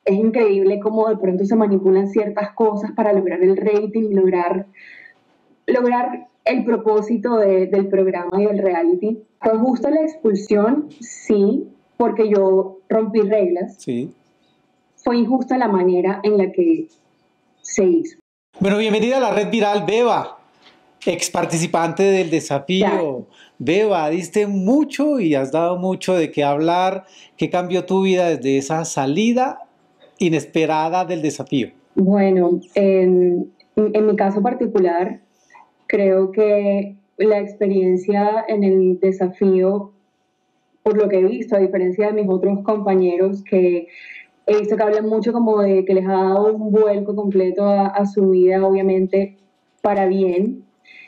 es increíble cómo de pronto se manipulan ciertas cosas para lograr el rating y lograr el propósito del programa y del reality. ¿Fue justa la expulsión? Sí, porque yo rompí reglas. Sí. Fue injusta la manera en la que se hizo. Bueno, bienvenida a la red viral, Beba, ex participante del desafío. Beba, diste mucho y has dado mucho de qué hablar. ¿Qué cambió tu vida desde esa salida inesperada del desafío? Bueno, en mi caso particular, creo que la experiencia en el desafío, por lo que he visto, a diferencia de mis otros compañeros que he visto que hablan mucho como de que les ha dado un vuelco completo a su vida, obviamente para bien.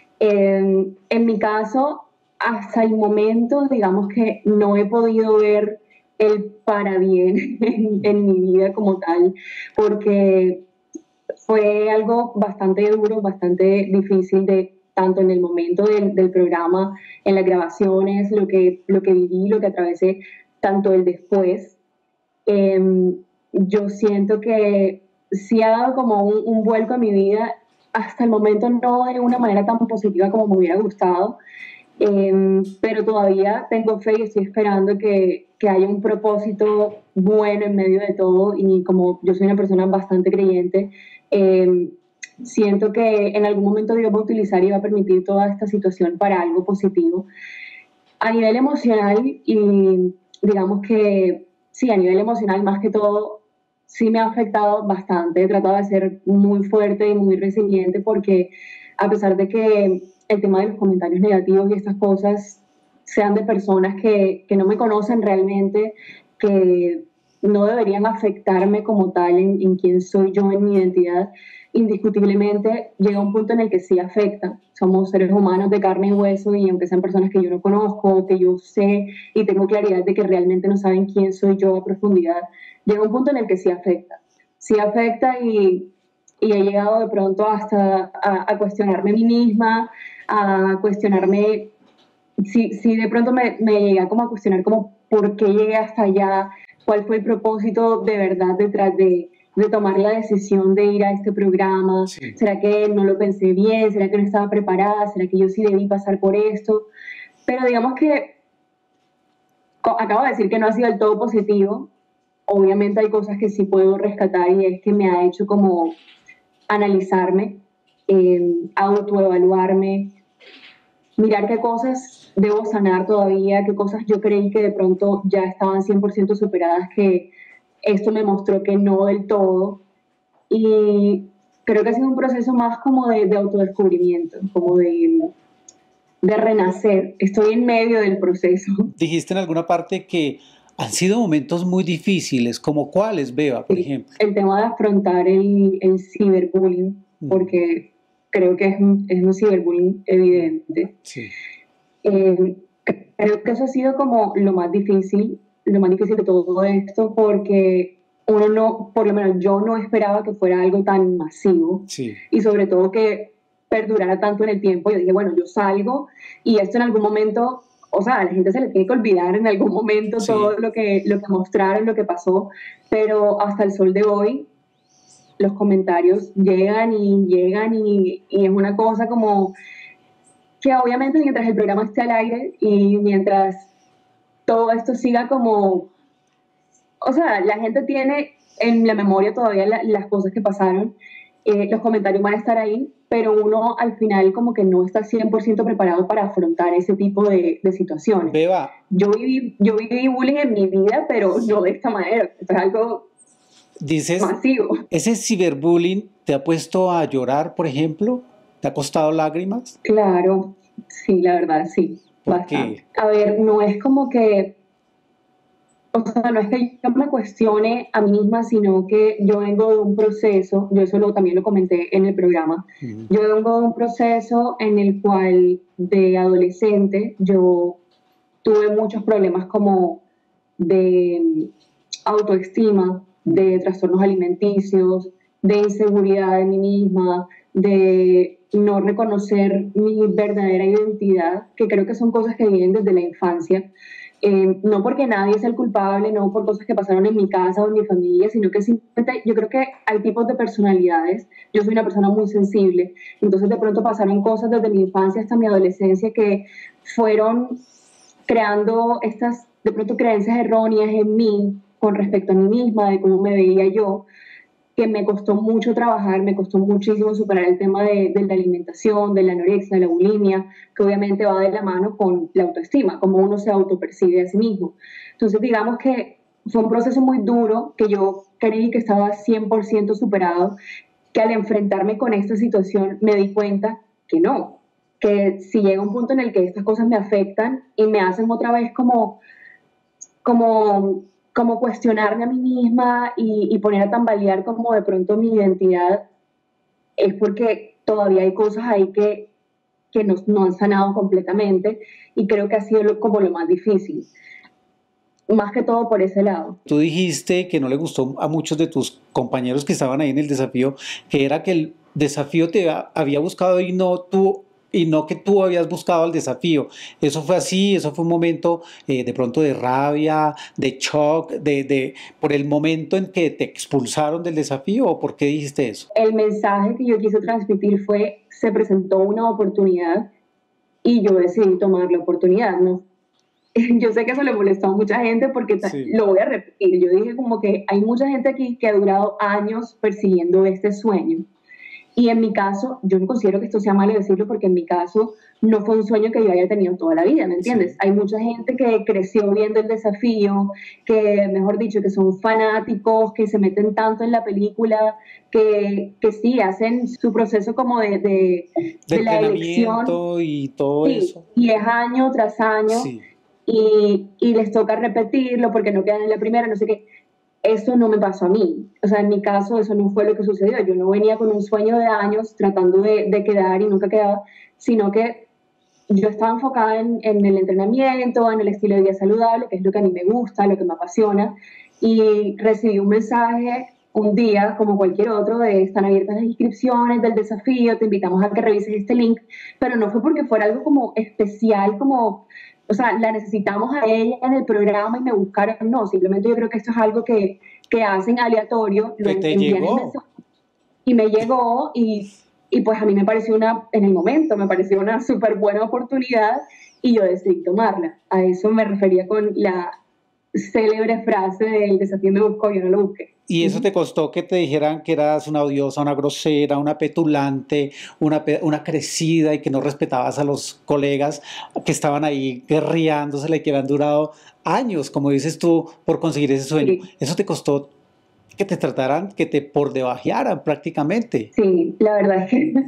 En mi caso, hasta el momento, digamos que no he podido ver el para bien en mi vida como tal, porque fue algo bastante duro, bastante difícil de tanto en el momento del programa, en las grabaciones, lo que viví, lo que atravesé, tanto el después. Eh, yo siento que sí ha dado como un vuelco a mi vida, hasta el momento no de una manera tan positiva como me hubiera gustado, pero todavía tengo fe y estoy esperando que haya un propósito bueno en medio de todo, y como yo soy una persona bastante creyente, eh, siento que en algún momento Dios va a utilizar y va a permitir toda esta situación para algo positivo. A nivel emocional, y digamos que sí, a nivel emocional más que todo, sí me ha afectado bastante. He tratado de ser muy fuerte y muy resiliente porque a pesar de que el tema de los comentarios negativos y estas cosas sean de personas que no me conocen realmente, que no deberían afectarme como tal en quién soy yo, en mi identidad, indiscutiblemente llega un punto en el que sí afecta. Somos seres humanos de carne y hueso, y aunque sean personas que yo no conozco, que yo sé y tengo claridad de que realmente no saben quién soy yo a profundidad, llega un punto en el que sí afecta. Sí afecta, y he llegado de pronto hasta a cuestionarme a mí misma, a cuestionarme, si de pronto me llegué como a cuestionar como por qué llegué hasta allá, cuál fue el propósito de verdad detrás de tomar la decisión de ir a este programa. Sí. ¿Será que no lo pensé bien? ¿Será que no estaba preparada? ¿Será que yo sí debí pasar por esto? Pero digamos que acabo de decir que no ha sido del todo positivo. Obviamente hay cosas que sí puedo rescatar, y es que me ha hecho como analizarme, autoevaluarme, mirar qué cosas debo sanar todavía, qué cosas yo creí que de pronto ya estaban 100% superadas, que esto me mostró que no del todo. Y creo que ha sido un proceso más como de autodescubrimiento, como de renacer. Estoy en medio del proceso. Dijiste en alguna parte que han sido momentos muy difíciles, ¿como cuáles, Beba, por ejemplo? El tema de afrontar el ciberbullying, porque creo que es un ciberbullying evidente. Sí. Creo que eso ha sido como lo más difícil de todo esto, porque uno no, por lo menos yo no esperaba que fuera algo tan masivo, Sí. y sobre todo que perdurara tanto en el tiempo. Yo dije, bueno, yo salgo y esto en algún momento, o sea, a la gente se le tiene que olvidar en algún momento Sí. todo lo que mostraron, lo que pasó, pero hasta el sol de hoy los comentarios llegan y es una cosa como que obviamente mientras el programa esté al aire y mientras todo esto siga como, o sea, la gente tiene en la memoria todavía las cosas que pasaron, los comentarios van a estar ahí, pero uno al final como que no está 100% preparado para afrontar ese tipo de situaciones. Beba, Yo viví bullying en mi vida, pero no de esta manera. Esto es algo dices, masivo. ¿ese ciberbullying te ha puesto a llorar, por ejemplo? ¿Te ha costado lágrimas? Claro, sí, la verdad, sí. ¿Por Bastante. qué? A ver, no es como que, o sea, no es que yo me cuestione a mí misma, sino que yo vengo de un proceso, yo eso también lo comenté en el programa, yo vengo de un proceso en el cual de adolescente yo tuve muchos problemas como de autoestima, de trastornos alimenticios, de inseguridad de mí misma, de no reconocer mi verdadera identidad, que creo que son cosas que vienen desde la infancia. No porque nadie es el culpable, no por cosas que pasaron en mi casa o en mi familia, sino que simplemente yo creo que hay tipos de personalidades. Yo soy una persona muy sensible, entonces de pronto pasaron cosas desde mi infancia hasta mi adolescencia que fueron creando estas, de pronto, creencias erróneas en mí con respecto a mí misma, de cómo me veía yo, que me costó mucho trabajar, me costó muchísimo superar el tema de la alimentación, de la anorexia, de la bulimia, que obviamente va de la mano con la autoestima, cómo uno se autopercibe a sí mismo. Entonces, digamos que fue un proceso muy duro, que yo creí que estaba 100% superado, que al enfrentarme con esta situación me di cuenta que no, que si llega un punto en el que estas cosas me afectan y me hacen otra vez como, como cuestionarme a mí misma y poner a tambalear como de pronto mi identidad, es porque todavía hay cosas ahí que no han sanado completamente y creo que ha sido como lo más difícil, más que todo por ese lado. Tú dijiste que no le gustó a muchos de tus compañeros que estaban ahí en el desafío, que era que el desafío te había buscado y no que tú habías buscado el desafío. Eso fue así, eso fue un momento de pronto de rabia, de shock, por el momento en que te expulsaron del desafío, ¿o por qué dijiste eso? El mensaje que yo quise transmitir fue, se presentó una oportunidad y yo decidí tomar la oportunidad, ¿no? Yo sé que eso le molestó a mucha gente porque Sí. lo voy a repetir. Yo dije como que hay mucha gente aquí que ha durado años persiguiendo este sueño. Y en mi caso, yo no considero que esto sea malo decirlo porque en mi caso no fue un sueño que yo haya tenido toda la vida, ¿me entiendes? Sí. Hay mucha gente que creció viendo el desafío, que, mejor dicho, que son fanáticos, que se meten tanto en la película, que sí, hacen su proceso como De de la elección, entrenamiento y todo sí, eso. y es año tras año, Sí. y les toca repetirlo porque no quedan en la primera, no sé qué. Eso no me pasó a mí. O sea, en mi caso, eso no fue lo que sucedió. Yo no venía con un sueño de años tratando de quedar y nunca quedaba, sino que yo estaba enfocada en el entrenamiento, en el estilo de vida saludable, que es lo que a mí me gusta, lo que me apasiona. Y recibí un mensaje un día, como cualquier otro, de están abiertas las inscripciones del desafío, te invitamos a que revises este link, pero no fue porque fuera algo como especial, como, o sea, la necesitamos a ella en el programa y me buscaron, no, simplemente yo creo que esto es algo que hacen aleatorio, lo Que te envían el llegó. mensaje y me llegó y pues a mí me pareció en el momento, me pareció una súper buena oportunidad y yo decidí tomarla. A eso me refería con la célebre frase del desafío me buscó, yo no lo busqué. Y eso te costó que te dijeran que eras una odiosa, una grosera, una petulante, una crecida y que no respetabas a los colegas que estaban ahí guerreándose y que habían durado años, como dices tú, por conseguir ese sueño. Sí. Eso te costó que te trataran, que te por debajearan prácticamente. Sí, la verdad es que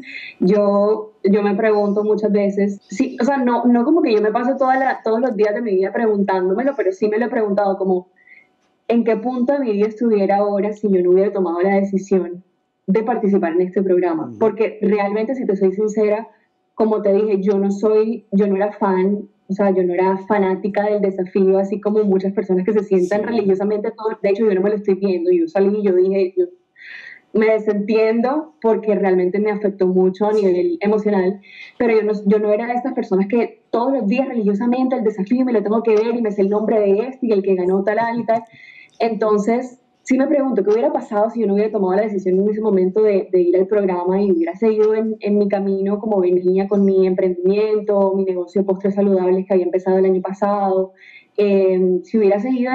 yo me pregunto muchas veces, sí, o sea, no como que yo me paso todos los días de mi vida preguntándomelo, pero sí me lo he preguntado como, ¿en qué punto de mi vida estuviera ahora si yo no hubiera tomado la decisión de participar en este programa? Porque realmente, si te soy sincera, como te dije, yo no era fan, o sea, yo no era fanática del desafío, así como muchas personas que se sientan Sí. religiosamente todo. De hecho, yo no me lo estoy viendo, yo salí y yo dije, yo me desentiendo porque realmente me afectó mucho a nivel emocional, pero yo no era de estas personas que todos los días religiosamente el desafío me lo tengo que ver y me sé el nombre de este y el que ganó tal y tal. Entonces, sí me pregunto, ¿qué hubiera pasado si yo no hubiera tomado la decisión en ese momento de ir al programa y hubiera seguido en mi camino como venía con mi emprendimiento, mi negocio de postres saludables que había empezado el año pasado? Si hubiera seguido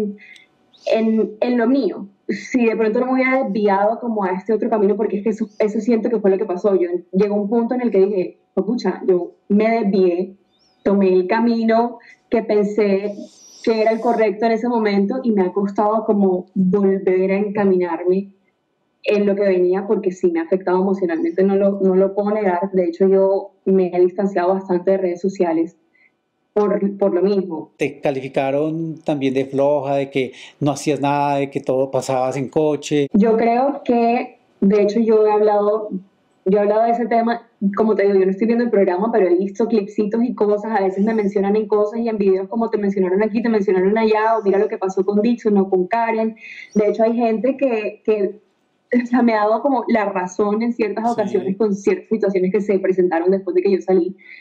en lo mío, si de pronto no me hubiera desviado como a este otro camino, porque es que eso siento que fue lo que pasó. Yo llegó un punto en el que dije, pucha, yo me desvié, tomé el camino que pensé que era el correcto en ese momento y me ha costado como volver a encaminarme en lo que venía porque sí me ha afectado emocionalmente, no lo puedo negar. De hecho, yo me he distanciado bastante de redes sociales por lo mismo. Te calificaron también de floja, de que no hacías nada, de que todo pasabas en coche. Yo creo que, de hecho, yo he hablado de ese tema, como te digo, yo no estoy viendo el programa, pero he visto clipsitos y cosas, a veces me mencionan en cosas y en videos como te mencionaron aquí, te mencionaron allá, o mira lo que pasó con Dixon o con Karen. De hecho, hay gente que o sea, me ha dado como la razón en ciertas ocasiones Sí. con ciertas situaciones que se presentaron después de que yo salí.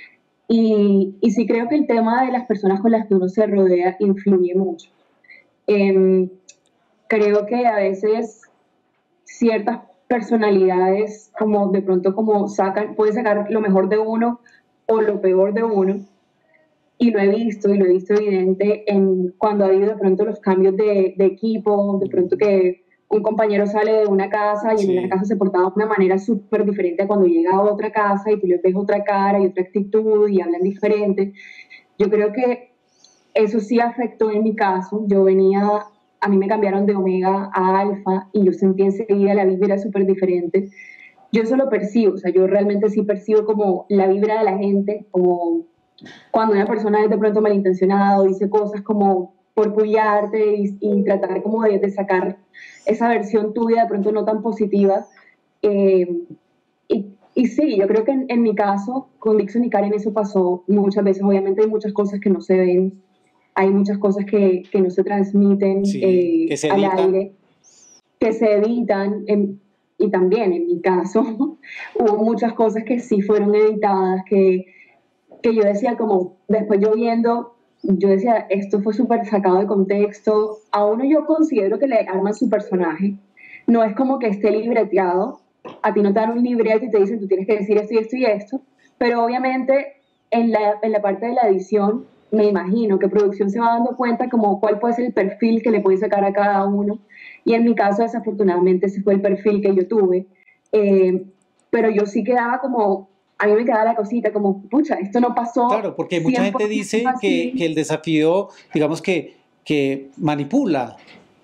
Y sí creo que el tema de las personas con las que uno se rodea influye mucho. Em, Creo que a veces ciertas personalidades como de pronto como puede sacar lo mejor de uno o lo peor de uno. Y lo he visto evidente en cuando ha habido de pronto los cambios de equipo, de pronto que un compañero sale de una casa y en una Sí, casa se portaba de una manera súper diferente a cuando llega a otra casa y tú le ves otra cara y otra actitud y hablan diferente. Yo creo que eso sí afectó en mi caso. A mí me cambiaron de omega a alfa y yo sentí enseguida la vibra súper diferente. Yo eso lo percibo, o sea, yo realmente sí percibo como la vibra de la gente, como cuando una persona es de pronto malintencionada o dice cosas como por pullarte y tratar como de sacar esa versión tuya de pronto no tan positiva. Eh, y sí, yo creo que en mi caso, con Dixon y Karen eso pasó muchas veces. Obviamente hay muchas cosas que no se ven, hay muchas cosas que no se transmiten sí, que se al editan. aire, que se editan. Y también en mi caso hubo muchas cosas que sí fueron editadas, que yo decía como, después yo viendo, yo decía, esto fue súper sacado de contexto. A uno yo considero que le arman su personaje. No es como que esté libreteado. A ti no te dan un libreto y te dicen, tú tienes que decir esto y esto y esto. Pero obviamente en la parte de la edición, me imagino que producción se va dando cuenta como cuál puede ser el perfil que le puede sacar a cada uno. Y en mi caso, desafortunadamente, ese fue el perfil que yo tuve. Eh, pero yo sí quedaba como, a mí me quedaba la cosita como, pucha, esto no pasó Claro, porque mucha gente 100% dice que así. el desafío, digamos que manipula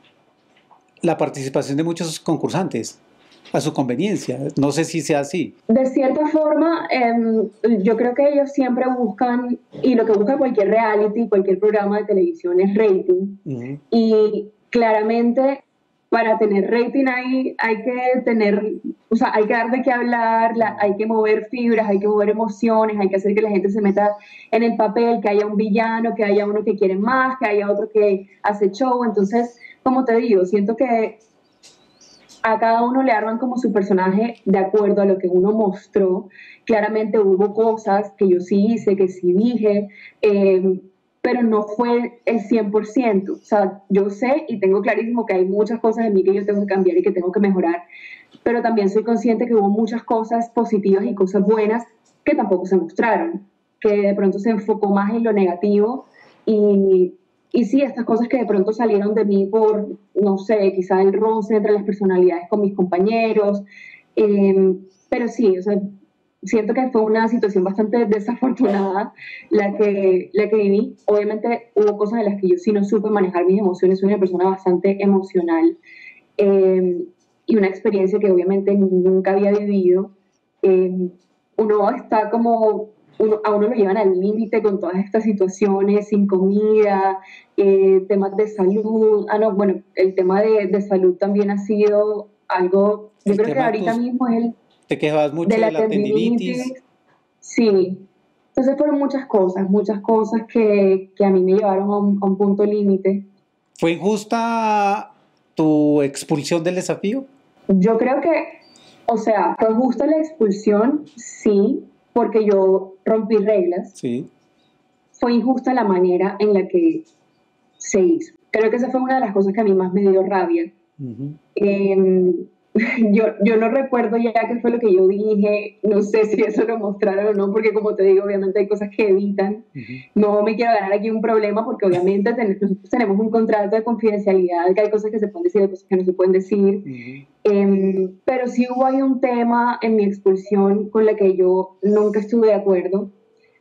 la participación de muchos concursantes a su conveniencia. No sé si sea así. De cierta forma, yo creo que ellos siempre buscan, y lo que busca cualquier reality, cualquier programa de televisión es rating. Ujú. Y claramente para tener rating hay que tener, o sea, hay que dar de qué hablar, hay que mover fibras, hay que mover emociones, hay que hacer que la gente se meta en el papel, que haya un villano, que haya uno que quiere más, que haya otro que hace show. Entonces, como te digo, siento que a cada uno le arman como su personaje de acuerdo a lo que uno mostró. Claramente hubo cosas que yo sí hice, que sí dije, pero no fue el 100%. O sea, yo sé y tengo clarísimo que hay muchas cosas en mí que yo tengo que cambiar y que tengo que mejorar, pero también soy consciente que hubo muchas cosas positivas y cosas buenas que tampoco se mostraron, que de pronto se enfocó más en lo negativo y, y sí, estas cosas que de pronto salieron de mí por, no sé, quizá el roce entre las personalidades con mis compañeros, pero sí, o sea, siento que fue una situación bastante desafortunada la que viví. Obviamente hubo cosas en las que yo sí no supe manejar mis emociones, soy una persona bastante emocional eh, y una experiencia que obviamente nunca había vivido. Eh, Uno está como, a uno lo llevan al límite con todas estas situaciones, sin comida, temas de salud. Ah, no, bueno, el tema de salud también ha sido algo, yo El creo que tema de ahorita tus, mismo es el te quejabas de mucho de la la tendinitis. tendinitis. Sí. Entonces fueron muchas cosas que a mí me llevaron a un punto límite. ¿Fue injusta tu expulsión del desafío? Yo creo que, o sea, fue justa la expulsión, sí, porque yo rompí reglas. Sí. Fue injusta la manera en la que se hizo. Creo que esa fue una de las cosas que a mí más me dio rabia. Ujú. Eh, yo no recuerdo ya qué fue lo que yo dije, no sé si eso lo mostraron o no, porque como te digo, obviamente hay cosas que evitan. Ujú. No me quiero ganar aquí un problema porque obviamente nosotros tenemos un contrato de confidencialidad, que hay cosas que se pueden decir, hay cosas que no se pueden decir. Ujú. Pero sí hubo ahí un tema en mi expulsión con la que yo nunca estuve de acuerdo,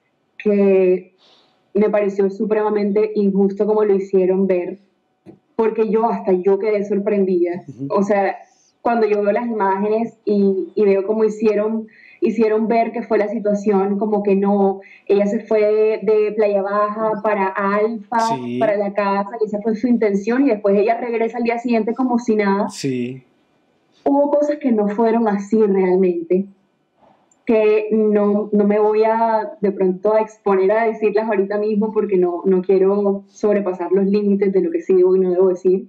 que me pareció supremamente injusto como lo hicieron ver, porque hasta yo quedé sorprendida. Ujú. O sea, cuando yo veo las imágenes y veo cómo hicieron ver que fue la situación, como que no, ella se fue de Playa Baja para Alfa, para Sí, la casa, y esa fue su intención, y después ella regresa al día siguiente como si nada. sí. Hubo cosas que no fueron así realmente, que no me voy a de pronto a exponer a decirlas ahorita mismo porque no quiero sobrepasar los límites de lo que sí debo y no debo decir,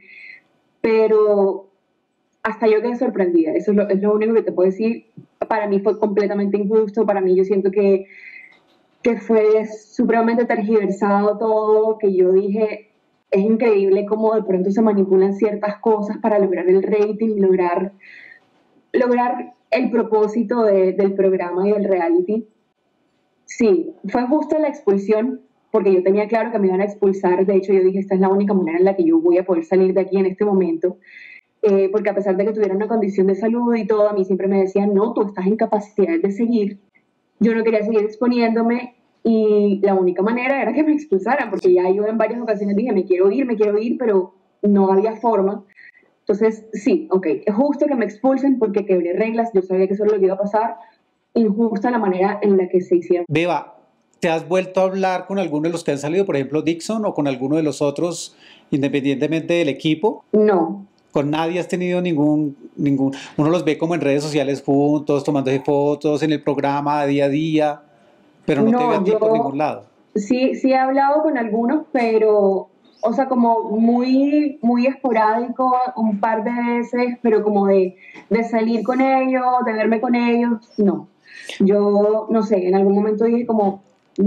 pero hasta yo quedé sorprendida, es lo único que te puedo decir. Para mí fue completamente injusto, para mí yo siento que que fue supremamente tergiversado todo, que yo dije, es increíble cómo de pronto se manipulan ciertas cosas para lograr el rating y lograr el propósito del programa y del reality. Sí, fue justo la expulsión, porque yo tenía claro que me iban a expulsar. De hecho, yo dije, esta es la única manera en la que yo voy a poder salir de aquí en este momento. Porque a pesar de que tuviera una condición de salud y todo, a mí siempre me decían, no, tú estás en capacidad de seguir. Yo no quería seguir exponiéndome y la única manera era que me expulsaran, porque ya yo en varias ocasiones dije, me quiero ir, pero no había forma. Entonces, sí, ok, es justo que me expulsen porque quebré reglas, yo sabía que eso era lo que iba a pasar, injusta la manera en la que se hicieron. Beba, ¿te has vuelto a hablar con alguno de los que han salido, por ejemplo, Dixon, o con alguno de los otros, independientemente del equipo? No. Con nadie has tenido ningún, uno los ve como en redes sociales juntos, tomándose fotos en el programa día a día, pero no te ve a ti por ningún lado. Sí he hablado con algunos, pero, o sea, como muy esporádico, un par de veces, pero como de salir con ellos, de verme con ellos, no. Yo, no sé, en algún momento dije como,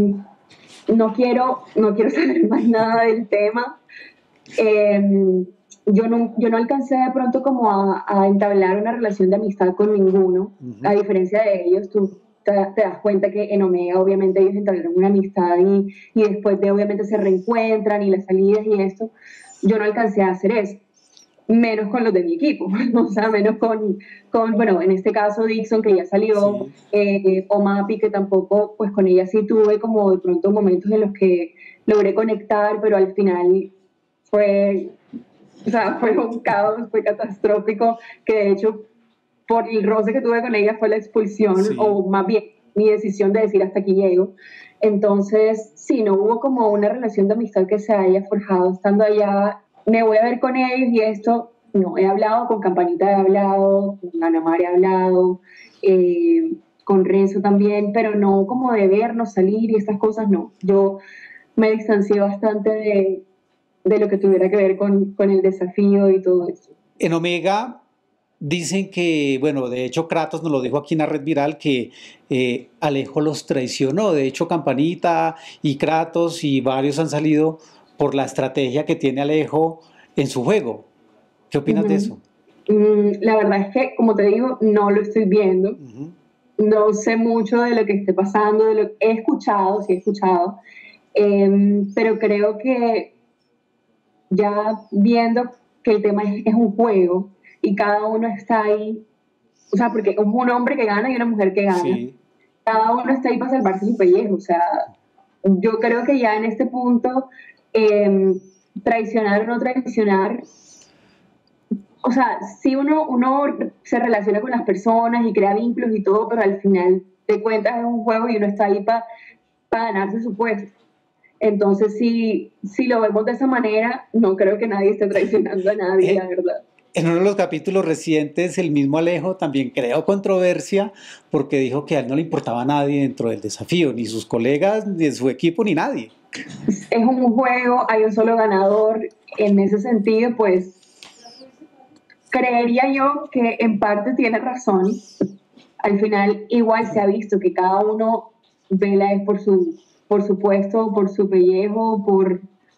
no quiero saber más nada del tema. Yo no alcancé de pronto como a entablar una relación de amistad con ninguno, a diferencia de ellos. Tú te das cuenta que en Omega obviamente ellos entablaron una amistad y después de obviamente se reencuentran y las salidas y esto. Yo no alcancé a hacer eso, menos con los de mi equipo, o sea, menos bueno, en este caso Dixon, que ya salió, o Mapi, que tampoco, pues con ella sí tuve como de pronto momentos en los que logré conectar, pero al final fue un caos, fue catastrófico, que de hecho por el roce que tuve con ella fue la expulsión, o más bien mi decisión de decir hasta aquí llego. Entonces, sí, no hubo como una relación de amistad que se haya forjado estando allá. Me voy a ver con ellos y esto, no, he hablado con Campanita, he hablado, con Ana María he hablado, con Renzo también, pero no como de vernos salir y estas cosas, no. Yo me distancié bastante de lo que tuviera que ver con el desafío y todo eso. En Omega dicen que, bueno, de hecho Kratos nos lo dijo aquí en la red viral, que Alejo los traicionó. De hecho, Campanita y Kratos y varios han salido por la estrategia que tiene Alejo en su juego. ¿Qué opinas de eso? La verdad es que, como te digo, no lo estoy viendo. No sé mucho de lo que esté pasando, de lo que he escuchado, sí he escuchado, pero creo que ya viendo que el tema es un juego y cada uno está ahí, o sea, porque es un hombre que gana y una mujer que gana, cada uno está ahí para salvarse su pellejo, o sea, yo creo que ya en este punto, traicionar o no traicionar, o sea, sí uno se relaciona con las personas y crea vínculos y todo, pero al final de cuentas es un juego y uno está ahí para ganarse su puesto. Entonces, si lo vemos de esa manera, no creo que nadie esté traicionando a nadie, la verdad. En uno de los capítulos recientes, el mismo Alejo también creó controversia porque dijo que a él no le importaba a nadie dentro del desafío, ni sus colegas, ni su equipo, ni nadie. Es un juego, hay un solo ganador. En ese sentido, pues, creería yo que en parte tiene razón. Al final, igual se ha visto que cada uno vela es por su puesto, por su pellejo, por...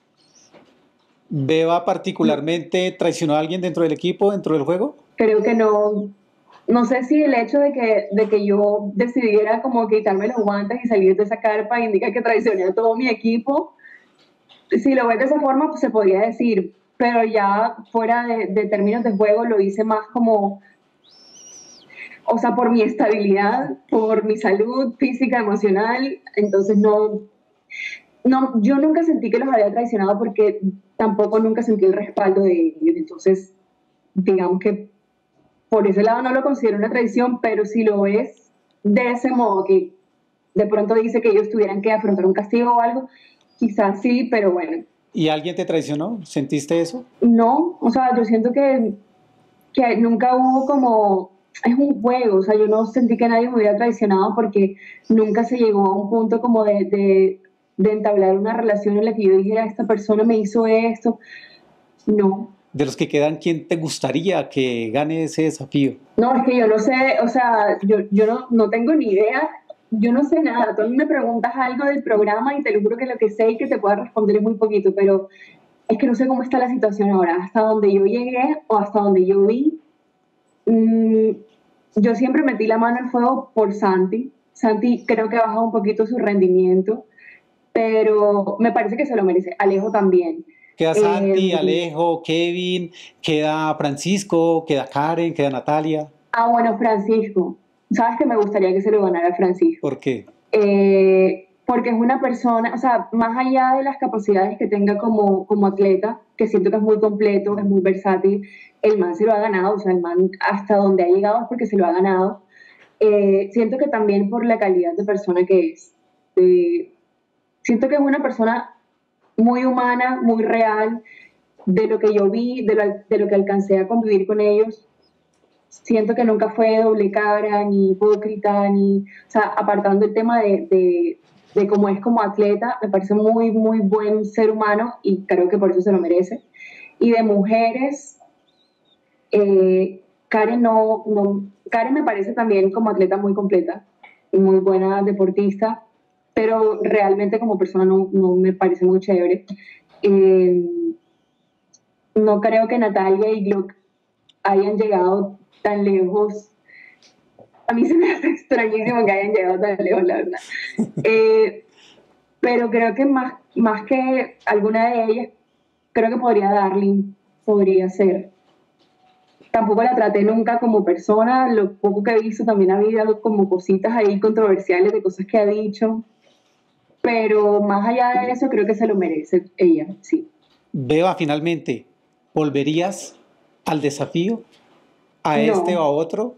¿Beba particularmente traicionó a alguien dentro del equipo, dentro del juego? Creo que no. No sé si el hecho de que yo decidiera como quitarme los guantes y salir de esa carpa indica que traicioné a todo mi equipo. Si lo ves de esa forma, pues se podría decir, pero ya fuera de términos de juego lo hice más como, o sea, por mi estabilidad, por mi salud física, emocional. Entonces no, yo nunca sentí que los había traicionado porque tampoco nunca sentí el respaldo de ellos. Entonces, digamos que por ese lado no lo considero una traición, pero si lo ves de ese modo, que de pronto dice que ellos tuvieran que afrontar un castigo o algo, quizás sí, pero bueno. ¿Y alguien te traicionó? ¿Sentiste eso? No, o sea, yo siento que nunca hubo como, es un juego, o sea, yo no sentí que nadie me hubiera traicionado porque nunca se llegó a un punto como de entablar una relación en la que yo dijera, esta persona me hizo esto. No. De los que quedan, ¿quién te gustaría que gane ese desafío? No, es que yo no sé, o sea, yo no tengo ni idea yo no sé nada. Tú a mí me preguntas algo del programa y te lo juro que lo que sé y que te pueda responder es muy poquito, pero es que no sé cómo está la situación ahora. Hasta donde yo llegué o hasta donde yo vi, mm, yo siempre metí la mano al fuego por Santi. Santi creo que ha bajado un poquito su rendimiento, pero me parece que se lo merece. Alejo también. Queda Eh, Santi, Alejo, Kevin, queda Francisco, queda Karen, queda Natalia. bueno, Francisco. Sabes que me gustaría que se lo ganara Francisco. ¿Por qué? Porque es una persona, o sea, más allá de las capacidades que tenga como atleta, que siento que es muy completo, es muy versátil, el man se lo ha ganado, o sea, el man hasta donde ha llegado es porque se lo ha ganado. Siento que también por la calidad de persona que es. Eh, Siento que es una persona muy humana, muy real, de lo que yo vi, de lo que alcancé a convivir con ellos. Siento que nunca fue doble cara, ni hipócrita, ni, o sea, apartando el tema de cómo es como atleta, me parece muy, muy buen ser humano y creo que por eso se lo merece. Y de mujeres, Karen Karen me parece también como atleta muy completa, muy buena deportista, pero realmente como persona no me parece muy chévere. Eh, no creo que Natalia y Gluck hayan llegado tan lejos. A mí se me hace extrañísimo que hayan llegado tan lejos, la verdad. Eh, pero creo que más que alguna de ellas, creo que podría Darling, podría ser. Tampoco la traté nunca como persona, lo poco que he visto también ha habido como cositas ahí controversiales de cosas que ha dicho, pero más allá de eso creo que se lo merece ella, sí. Beba, finalmente, ¿volverías al desafío? ¿A este o a No, otro?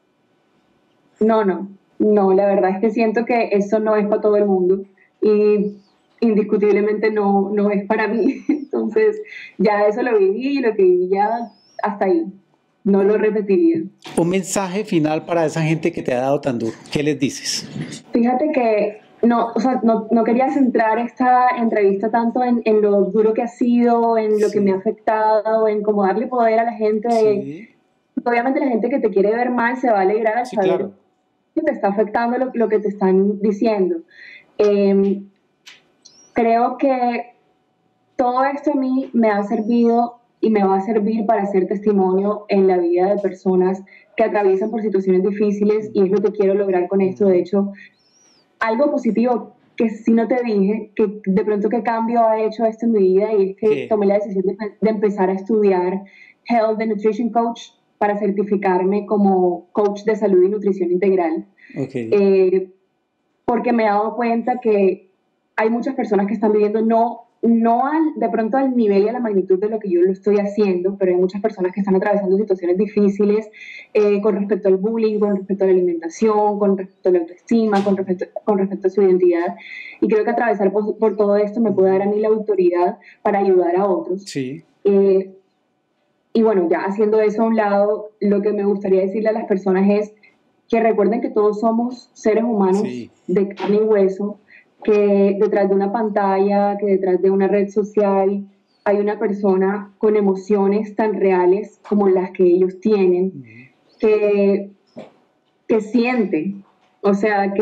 no, la verdad es que siento que eso no es para todo el mundo y indiscutiblemente no es para mí. Entonces, ya eso lo viví, lo que viví ya hasta ahí. No lo repetiría. Un mensaje final para esa gente que te ha dado tan duro. ¿Qué les dices? Fíjate que no, o sea, no quería centrar esta entrevista tanto en lo duro que ha sido, en lo que me ha Sí, afectado, en cómo darle poder a la gente. sí, Obviamente la gente que te quiere ver mal se va a alegrar al sí, saber claro. que te está afectando lo que te están diciendo. Eh, Creo que todo esto a mí me ha servido y me va a servir para ser testimonio en la vida de personas que atraviesan por situaciones difíciles y es lo que quiero lograr con esto. De Ujú. hecho, algo positivo que si no te dije, que de pronto qué cambio ha hecho esto en mi vida y es que ¿Qué? tomé la decisión de empezar a estudiar Health and Nutrition Coach para certificarme como coach de salud y nutrición integral. Ok. Eh, Porque me he dado cuenta que hay muchas personas que están viviendo de pronto al nivel y a la magnitud de lo que yo lo estoy haciendo, pero hay muchas personas que están atravesando situaciones difíciles con respecto al bullying, con respecto a la alimentación, con respecto a la autoestima, con respecto a su identidad. Y creo que atravesar por todo esto me puede dar a Ujú. mí la autoridad para ayudar a otros. Sí, Eh, y bueno, ya haciendo eso a un lado, lo que me gustaría decirle a las personas es que recuerden que todos somos seres humanos sí. de carne y hueso, que detrás de una pantalla, que detrás de una red social, hay una persona con emociones tan reales como las que ellos tienen, Ujú. que, que siente, o sea,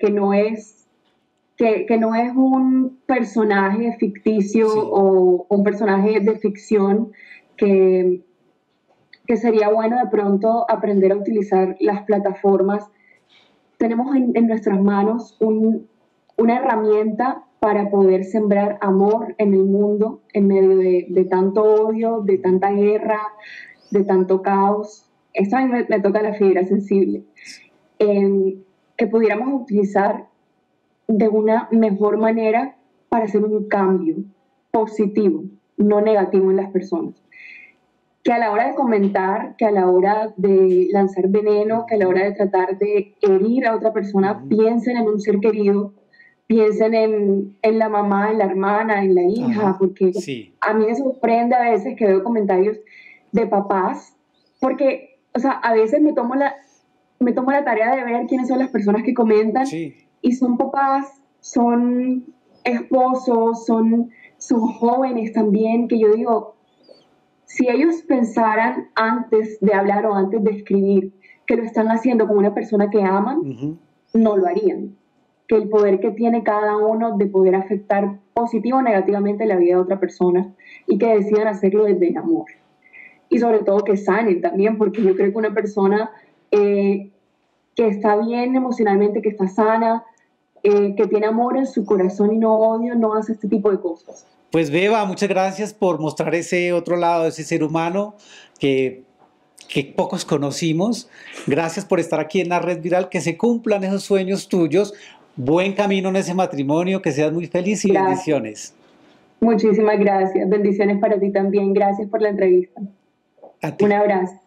que no es un personaje ficticio Sí. o un personaje de ficción que, que sería bueno de pronto aprender a utilizar las plataformas. Tenemos en nuestras manos una herramienta para poder sembrar amor en el mundo en medio de tanto odio, de tanta guerra, de tanto caos. Esto a mí me toca la fibra sensible. Eh, que pudiéramos utilizar de una mejor manera para hacer un cambio positivo, no negativo en las personas. Que a la hora de comentar, que a la hora de lanzar veneno, que a la hora Ujú. de tratar de herir a otra persona, Ujú. piensen en un ser querido, piensen en la mamá, en la hermana, en la hija, Ajá. porque Sí. a mí me sorprende a veces que veo comentarios de papás, porque, o sea, a veces me tomo la tarea de ver quiénes son las personas que comentan Sí. y son papás, son esposos, son jóvenes también, que yo digo, si ellos pensaran antes de hablar o antes de escribir que lo están haciendo con una persona que aman, Ujú. no lo harían. Que el poder que tiene cada uno de poder afectar positivo o negativamente la vida de otra persona y que decidan hacerlo desde el amor. Y sobre todo que sanen también, porque yo creo que una persona que está bien emocionalmente, que está sana, que tiene amor en su corazón y no odio, no hace este tipo de cosas. Pues Beba, muchas gracias por mostrar ese otro lado de ese ser humano que pocos conocimos. Gracias por estar aquí en la Red Viral, que se cumplan esos sueños tuyos. Buen camino en ese matrimonio, que seas muy feliz y Gracias. bendiciones. Muchísimas gracias. Bendiciones para ti también. Gracias por la entrevista. A ti. Un abrazo.